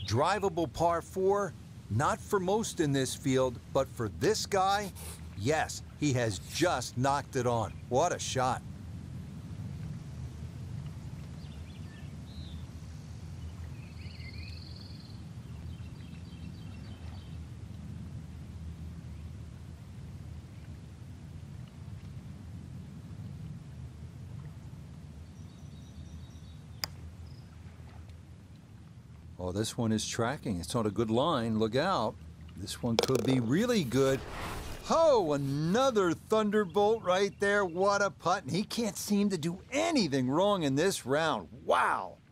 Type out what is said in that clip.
Drivable par 4, not for most in this field, but for this guy, yes, he has just knocked it on. What a shot. Oh, this one is tracking. It's on a good line. Look out. This one could be really good. Oh, another thunderbolt right there. What a putt. And he can't seem to do anything wrong in this round. Wow.